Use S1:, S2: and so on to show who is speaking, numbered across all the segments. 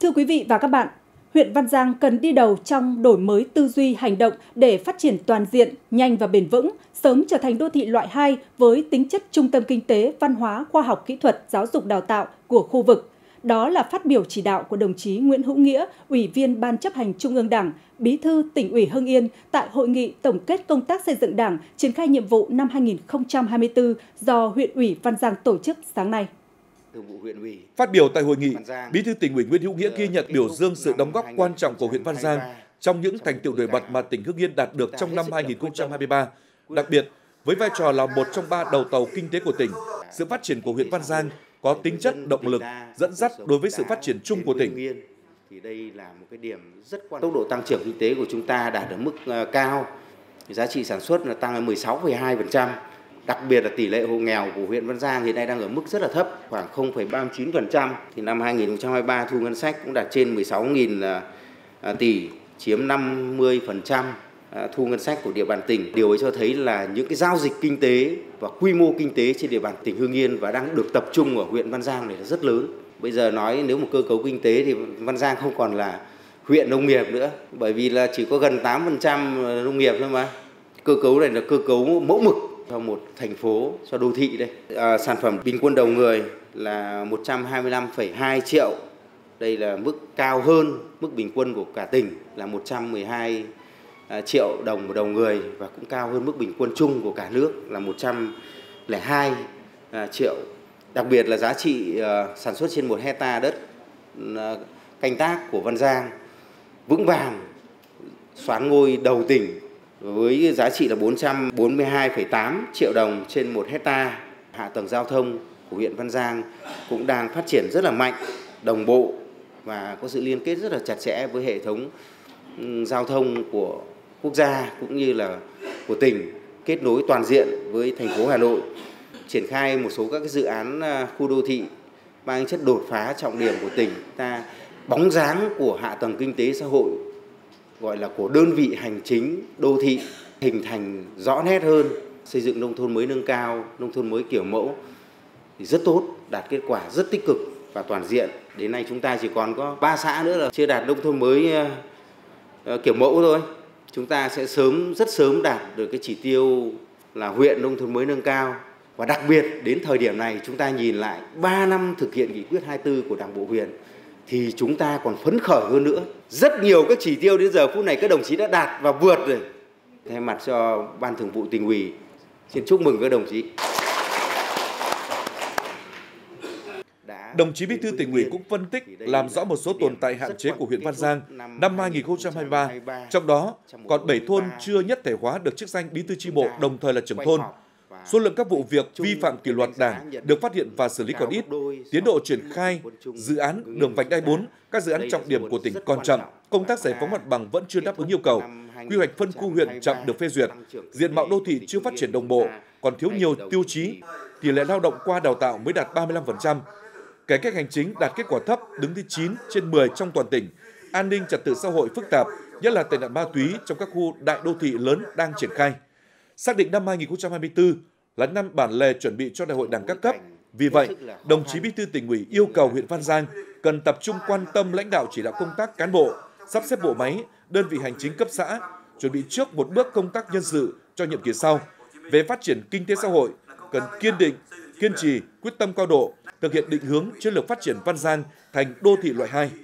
S1: Thưa quý vị và các bạn, huyện Văn Giang cần đi đầu trong đổi mới tư duy hành động để phát triển toàn diện, nhanh và bền vững, sớm trở thành đô thị loại 2 với tính chất trung tâm kinh tế, văn hóa, khoa học kỹ thuật, giáo dục đào tạo của khu vực. Đó là phát biểu chỉ đạo của đồng chí Nguyễn Hữu Nghĩa, Ủy viên Ban Chấp hành Trung ương Đảng, Bí thư Tỉnh ủy Hưng Yên tại hội nghị tổng kết công tác xây dựng Đảng, triển khai nhiệm vụ năm 2024 do huyện ủy Văn Giang tổ chức sáng nay.
S2: Phát biểu tại hội nghị, Bí thư Tỉnh ủy Nguyễn Hữu Nghĩa ghi nhận biểu dương sự đóng góp quan trọng của huyện Văn Giang trong những thành tựu nổi bật mà tỉnh Hưng Yên đạt được trong năm 2023. Đặc biệt, với vai trò là một trong 3 đầu tàu kinh tế của tỉnh, sự phát triển của huyện Văn Giang có tính chất động lực dẫn dắt đối với sự phát triển chung của tỉnh.
S3: Thì đây là một cái điểm rất quan trọng. Tốc độ tăng trưởng kinh tế của chúng ta đạt ở mức cao, giá trị sản xuất là tăng 16,2%. Đặc biệt là tỷ lệ hộ nghèo của huyện Văn Giang hiện nay đang ở mức rất là thấp, khoảng 0,39%. Thì năm 2023 thu ngân sách cũng đạt trên 16.000 tỷ, chiếm 50% thu ngân sách của địa bàn tỉnh. Điều ấy cho thấy là những cái giao dịch kinh tế và quy mô kinh tế trên địa bàn tỉnh Hưng Yên và đang được tập trung ở huyện Văn Giang này là rất lớn. Bây giờ nói nếu một cơ cấu kinh tế thì Văn Giang không còn là huyện nông nghiệp nữa, bởi vì là chỉ có gần 8% nông nghiệp thôi mà. Cơ cấu này là cơ cấu mẫu mực cho một thành phố, cho đô thị đây. Sản phẩm bình quân đầu người là 125,2 triệu. Đây là mức cao hơn mức bình quân của cả tỉnh là 112 triệu đồng một đầu người và cũng cao hơn mức bình quân chung của cả nước là 102 triệu. Đặc biệt là giá trị sản xuất trên 1 hectare đất canh tác của Văn Giang vững vàng soán ngôi đầu tỉnh với giá trị là 442,8 triệu đồng trên 1 hectare. Hạ tầng giao thông của huyện Văn Giang cũng đang phát triển rất là mạnh, đồng bộ và có sự liên kết rất là chặt chẽ với hệ thống giao thông của quốc gia cũng như là của tỉnh, kết nối toàn diện với thành phố Hà Nội. Triển khai một số các cái dự án khu đô thị mang chất đột phá trọng điểm của tỉnh ta, bóng dáng của hạ tầng kinh tế xã hội gọi là của đơn vị hành chính đô thị hình thành rõ nét hơn, xây dựng nông thôn mới nâng cao, nông thôn mới kiểu mẫu thì rất tốt, đạt kết quả rất tích cực và toàn diện. Đến nay chúng ta chỉ còn có 3 xã nữa là chưa đạt nông thôn mới kiểu mẫu thôi. Chúng ta sẽ rất sớm đạt được cái chỉ tiêu là huyện nông thôn mới nâng cao. Và đặc biệt đến thời điểm này chúng ta nhìn lại 3 năm thực hiện nghị quyết 24 của Đảng bộ huyện thì chúng ta còn phấn khởi hơn nữa. Rất nhiều các chỉ tiêu đến giờ phút này các đồng chí đã đạt và vượt rồi. Thay mặt cho Ban Thường vụ Tỉnh ủy, xin chúc mừng các đồng chí.
S2: Đồng chí Bí thư Tỉnh ủy cũng phân tích làm rõ một số tồn tại hạn chế của huyện Văn Giang năm 2023, trong đó còn 7 thôn chưa nhất thể hóa được chức danh bí thư chi bộ đồng thời là trưởng thôn. Số lượng các vụ việc vi phạm kỷ luật Đảng được phát hiện và xử lý còn ít, tiến độ triển khai dự án đường vành đai 4, các dự án trọng điểm của tỉnh còn chậm, công tác giải phóng mặt bằng vẫn chưa đáp ứng yêu cầu, quy hoạch phân khu huyện chậm được phê duyệt, diện mạo đô thị chưa phát triển đồng bộ, còn thiếu nhiều tiêu chí, tỷ lệ lao động qua đào tạo mới đạt 35%. Cải cách hành chính đạt kết quả thấp, đứng thứ 9 trên 10 trong toàn tỉnh. An ninh trật tự xã hội phức tạp, nhất là tệ nạn ma túy trong các khu đại đô thị lớn đang triển khai. Xác định năm 2024 là năm bản lề chuẩn bị cho Đại hội Đảng các cấp. Vì vậy, đồng chí Bí thư Tỉnh ủy yêu cầu huyện Văn Giang cần tập trung quan tâm lãnh đạo chỉ đạo công tác cán bộ, sắp xếp bộ máy, đơn vị hành chính cấp xã, chuẩn bị trước một bước công tác nhân sự cho nhiệm kỳ sau. Về phát triển kinh tế xã hội, cần kiên định, kiên trì, quyết tâm cao độ, thực hiện định hướng chiến lược phát triển Văn Giang thành đô thị loại 2.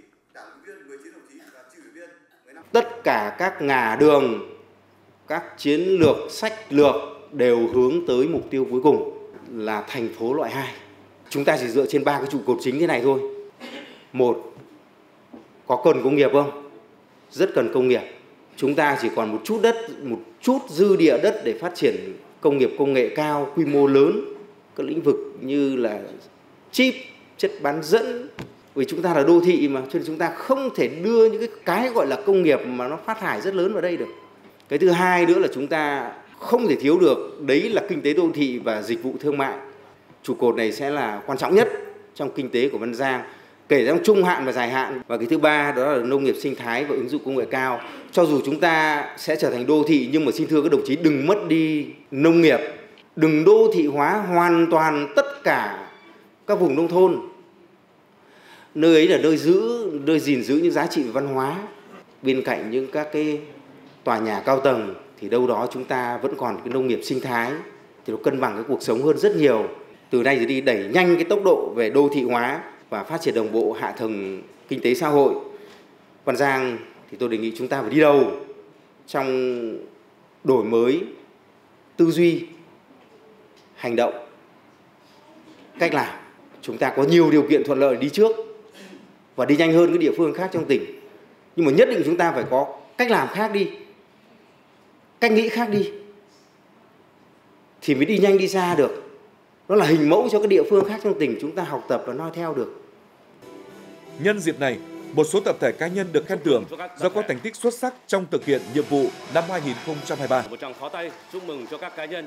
S3: Tất cả các ngả đường, các chiến lược, sách lược đều hướng tới mục tiêu cuối cùng là thành phố loại 2. Chúng ta chỉ dựa trên 3 cái trụ cột chính thế này thôi. Một, có cần công nghiệp không? Rất cần công nghiệp. Chúng ta chỉ còn một chút đất, một chút dư địa đất để phát triển công nghiệp công nghệ cao, quy mô lớn. Các lĩnh vực như là chip, chất bán dẫn. Vì chúng ta là đô thị mà, cho nên chúng ta không thể đưa những cái gọi là công nghiệp mà nó phát thải rất lớn vào đây được. Cái thứ hai nữa là chúng ta không thể thiếu được, đấy là kinh tế đô thị và dịch vụ thương mại. Trụ cột này sẽ là quan trọng nhất trong kinh tế của Văn Giang, kể trong trung hạn và dài hạn. Và cái thứ ba đó là nông nghiệp sinh thái và ứng dụng công nghệ cao. Cho dù chúng ta sẽ trở thành đô thị nhưng mà xin thưa các đồng chí đừng mất đi nông nghiệp, đừng đô thị hóa hoàn toàn tất cả các vùng nông thôn. Nơi ấy là nơi giữ nơi gìn giữ những giá trị văn hóa. Bên cạnh những các cái tòa nhà cao tầng thì đâu đó chúng ta vẫn còn cái nông nghiệp sinh thái thì nó cân bằng cái cuộc sống hơn rất nhiều. Từ nay trở đi đẩy nhanh cái tốc độ về đô thị hóa và phát triển đồng bộ hạ tầng kinh tế xã hội. Văn Giang thì tôi đề nghị chúng ta phải đi đầu trong đổi mới tư duy, hành động, cách làm. Chúng ta có nhiều điều kiện thuận lợi đi trước và đi nhanh hơn các địa phương khác trong tỉnh. Nhưng mà nhất định chúng ta phải có cách làm khác đi, cách nghĩ khác đi thì mới đi nhanh đi xa được. Đó là hình mẫu cho các địa phương khác trong tỉnh chúng ta học tập và noi theo được.
S2: Nhân dịp này, một số tập thể cá nhân được khen thưởng do có thành tích xuất sắc trong thực hiện nhiệm vụ năm 2023.
S4: Một tràng pháo tay chúc mừng cho các cá nhân.